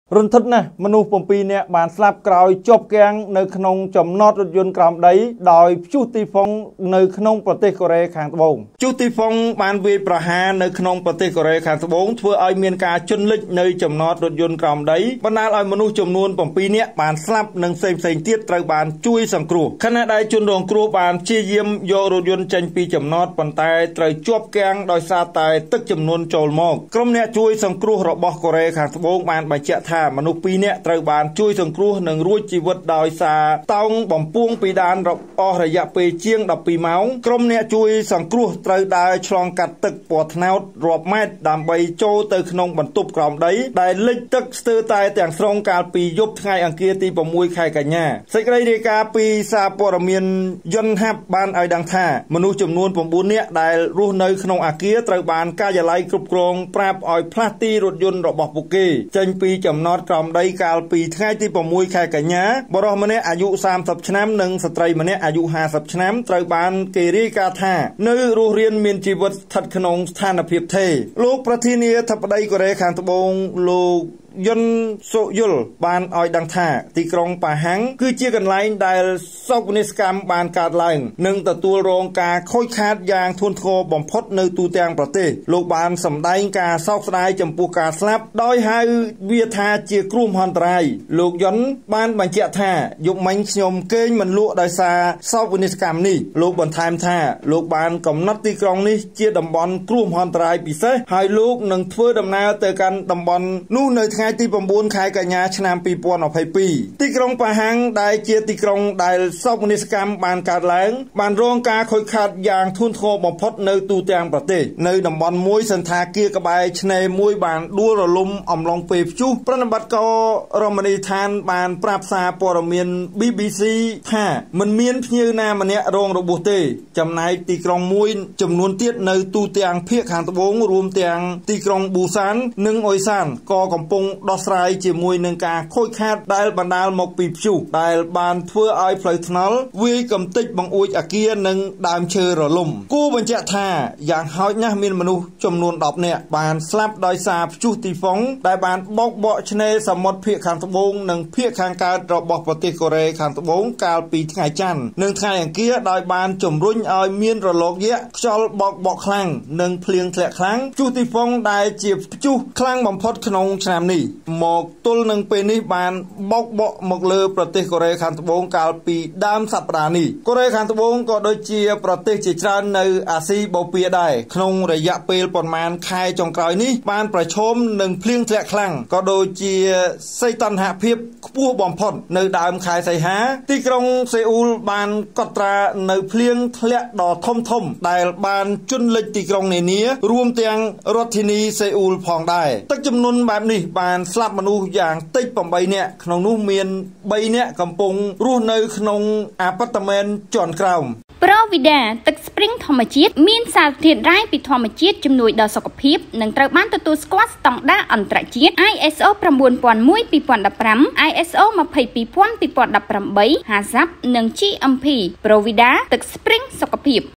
រន្ធត់ណាស់មនុស្ស7នាក់បានស្លាប់ក្រោយជាប់គាំងនៅក្នុងចំណតរថយន្តក្រោមដីដោយព្យុះទីហ្វុងនៅក្នុងប្រទេសកូរ៉េខាងត្បូងព្យុះទីហ្វុងបានវាយប្រហារនៅក្នុងប្រទេសកូរ៉េខាងត្បូងធ្វើឲ្យមានការជន់លិចនៅចំណតរថយន្តក្រោមដីបណ្ដាលឲ្យមនុស្សចំនួន7នាក់បានស្លាប់និងផ្សេងទៀតត្រូវបានជួយសង្គ្រោះខណៈដែលជនរងគ្រោះបានព្យាយាមយករថយន្តចេញពីចំណតប៉ុន្តែត្រូវជាប់គាំងដោយសារតែទឹកជំនន់ចូលមកក្រុមអ្នកជួយសង្គ្រោះរបស់កូរ៉េខាងត្បូងបានបញ្ជាក់ថាមនុស្ស2នាក់ត្រូវបានជួយសង្គ្រោះនិងរួចជីវិតដោយសារតោងបំពង់ពីដានអស់រយៈពេលជាង12ម៉ោងក្រុមអ្នកជួយសង្គ្រោះត្រូវដើរឆ្លងកាត់ទឹកពណ៌ត្នោតរាប់ម៉ែត្រដើម្បីចូលទៅក្នុងបន្ទប់ក្រោមដីដែលលិចទឹកស្ទើរតែទាំងស្រុងកាលពីយប់ថ្ងៃអង្គារទី6ខែកញ្ញាសេចក្តីរាយការណ៍ពីសារព័ត៌មានយុនហាប់បានឲ្យដឹងថាមនុស្សចំនួន9នាក់ដែលរស់នៅក្នុងអគារត្រូវបានការិយាល័យគ្រប់គ្រងប្រាប់ឲ្យផ្លាស់ទីរថយន្តរបស់ពួកគេចេញពីចំណតក្រោមដីកាលពីថ្ងៃទី6ខែកញ្ញាបុរសម្នាក់អាយុ30ឆ្នាំនិងស្ត្រីម្នាក់អាយុ50ឆ្នាំត្រូវបានគេរាយការណ៍ថានៅរស់រានមានជីវិតស្ថិតក្នុងស្ថានភាពថេរលោកប្រធានាធិបតីកូរ៉េខាងត្បូងលោកយុនសូយុលបានឲ្យដឹងថាទីក្រុងប៉ាហាំងគឺជាកន្លែងដែលសោកនាដកម្មបានកើតឡើងនិងទទួលរងការខូចខាតយ៉ាងធ្ងន់ធ្ងរបំផុតនៅទូទាំងប្រទេសលោកបានសម្ដែងការសោកស្ដាយចំពោះការស្លាប់ដោយហៅវាថាជាគ្រោះមហន្តរាយលោកយុនបានបញ្ជាក់ថាយប់មិញខ្ញុំគេងមិនលក់ដោយសារសោកនាដកម្មនេះលោកបន្ថែមថាលោកបានកំណត់ទីក្រុងនេះជាតំបន់គ្រោះមហន្តរាយពិសេសហើយលោកនឹងធ្វើដំណើរទៅកាន់តំបន់នោះនៅថ្ងៃទី9ខែកញ្ញាឆ្នាំ2022ទីក្រុងប៉ាហាំងដែលជាទីក្រុងដែលសោកនាដកម្មបានកើតឡើងបានរងការខូចខាតយ៉ាងធ្ងន់ធ្ងរបំផុតនៅទូទាំងប្រទេសនៅតំបន់មួយសន្តាគារក្បែរឆ្នេរមួយបានដួលរលំអំឡុងពេលព្យុះប្រណិប័តកររមណីយដ្ឋានបានប្រាប់សារព័ត៌មាន BBC ថាមិនមានភ្ញៀវណាម្នាក់រងរបួសទេចំណែកទីក្រុងមួយចំនួនទៀតនៅទូទាំងភាគខាងត្បូងរួមទាំងទីក្រុងប៊ូសាននិងអ៊ុយសានក៏កំពុងដោះស្រាយជាមួយនឹងការខូចខាតដែលបណ្ដាលមកពីព្យុះដែលបានធ្វើឲ្យផ្លូវថ្នល់វាយកំទេចបង្អួចអគារនិងដើមឈើរលំគួរបញ្ជាក់ថាយ៉ាងហោចណាស់មានមនុស្សចំនួន10នាក់បានស្លាប់ដោយសារព្យុះទីហ្វុងដែលបានបោកបក់ឆ្នេរសមុទ្រភាគខាងត្បូងនិងភាគខាងកើតរបស់ប្រទេសកូរ៉េខាងត្បូងកាលពីថ្ងៃច័ន្ទនិងថ្ងៃអង្គារដោយបានជំរុញឲ្យមានរលកយក្សខ្យល់បោកបក់ខ្លាំងនិងភ្លៀងធ្លាក់ខ្លាំងព្យុះទីហ្វុងដែលជាព្យុះខ្លាំងបំផុតក្នុងឆ្នាំនេះមកទល់នឹងពេលនេះបានបោកបក់មកលើប្រទេសកូរ៉េខាងត្បូងកាលពីដើមសប្តាហ៍នេះកូរ៉េខាងត្បូងក៏ដូចជាប្រទេសជាច្រើននៅអាស៊ីបូព៌ាដែរក្នុងរយៈពេលប្រមាណខែចុងក្រោយនេះបានប្រឈមនឹងភ្លៀងធ្លាក់ខ្លាំងក៏ដូចជាសីតុណ្ហភាពខ្ពស់បំផុតនៅដើមខែសីហាទីក្រុងសេអ៊ូលបានកត់ត្រានៅភ្លៀងធ្លាក់ដ៏ធំដែលបានជន់លិចទីក្រុងនានារួមទាំងរដ្ឋធានីសេអ៊ូលផងដែរទឹកជំនន់បែបនេះបានស្លាប់មនុស្សយ៉ាងតិច8នាក់ក្នុងនោះមាន3នាក់កំពុងរស់នៅក្នុងអាប៉ាតមែនជាន់ក្រោមប្រូវីដាទឹកស្ព្រីងធម្មជាតិមានសារធាតុរ៉ែពីធម្មជាតិជំនួយដល់សុខភាពនិងត្រូវបានទទួលស្គាល់ស្តង់ដារអន្តរជាតិ ISO 9001:2015 ISO 22000:2018 HACCP និង GMP ប្រូវីដាទឹកស្ព្រីងសុខភាព